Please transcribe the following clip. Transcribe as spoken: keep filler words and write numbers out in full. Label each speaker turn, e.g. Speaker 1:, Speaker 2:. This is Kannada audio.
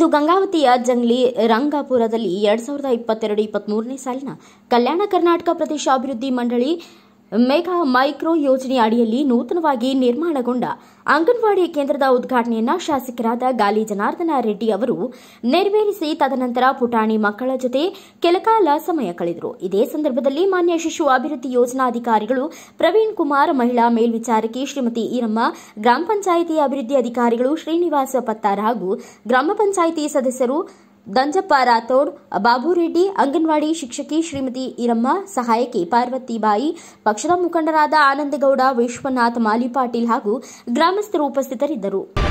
Speaker 1: ಗಂಗಾವತಿಯ ಜಂಗ್ಲಿ ರಂಗಾಪುರದಲ್ಲಿ ಎರಡ್ ಸಾವಿರದ ಇಪ್ಪತ್ತೆರಡು ಇಪ್ಪತ್ಮೂರನೇ ಸಾಲಿನ ಕಲ್ಯಾಣ ಕರ್ನಾಟಕ ಪ್ರದೇಶ ಅಭಿವೃದ್ಧಿ ಮಂಡಳಿ ಮೆಗಾ ಮೈಕ್ರೋ ಯೋಜನೆ ಅಡಿಯಲ್ಲಿ ನೂತನವಾಗಿ ನಿರ್ಮಾಣಗೊಂಡ ಅಂಗನವಾಡಿ ಕೇಂದ್ರದ ಉದ್ಘಾಟನೆಯನ್ನು ಶಾಸಕರಾದ ಗಾಲಿ ಜನಾರ್ದನ ರೆಡ್ಡಿ ಅವರು ನೆರವೇರಿಸಿ ತದನಂತರ ಪುಟಾಣಿ ಮಕ್ಕಳ ಜೊತೆ ಕೆಲಕಾಲ ಸಮಯ ಕಳೆದರು. ಇದೇ ಸಂದರ್ಭದಲ್ಲಿ ಮಾನ್ಯ ಶಿಶು ಅಭಿವೃದ್ಧಿ ಯೋಜನಾಧಿಕಾರಿಗಳು ಪ್ರವೀಣ್ ಕುಮಾರ್, ಮಹಿಳಾ ಮೇಲ್ವಿಚಾರಕಿ ಶ್ರೀಮತಿ ಈರಮ್ಮ, ಗ್ರಾಮ ಪಂಚಾಯಿತಿ ಅಭಿವೃದ್ಧಿ ಅಧಿಕಾರಿಗಳು ಶ್ರೀನಿವಾಸ ಪತ್ತಾರ್ ಹಾಗೂ ಗ್ರಾಮ ಪಂಚಾಯಿತಿ ಸದಸ್ಯರು ದಂಜಪ್ಪ ರಾಥೋಡ್, ಬಾಬುರೆಡ್ಡಿ, ಅಂಗನವಾಡಿ ಶಿಕ್ಷಕಿ ಶ್ರೀಮತಿ ಈರಮ್ಮ, ಸಹಾಯಕಿ ಪಾರ್ವತಿಬಾಯಿ, ಪಕ್ಷದ ಮುಖಂಡರಾದ ಆನಂದಗೌಡ, ವಿಶ್ವನಾಥ್, ಮಾಲಿ ಪಾಟೀಲ್ ಹಾಗೂ ಗ್ರಾಮಸ್ಥರು ಉಪಸ್ಥಿತರಿದ್ದರು.